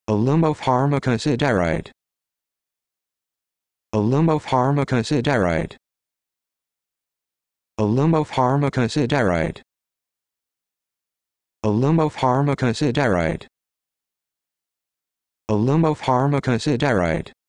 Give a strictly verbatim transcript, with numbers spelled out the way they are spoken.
Alumopharmacosiderite. Alumopharmacosiderite. Alumopharmacosiderite. Alumopharmacosiderite. Alumopharmacosiderite.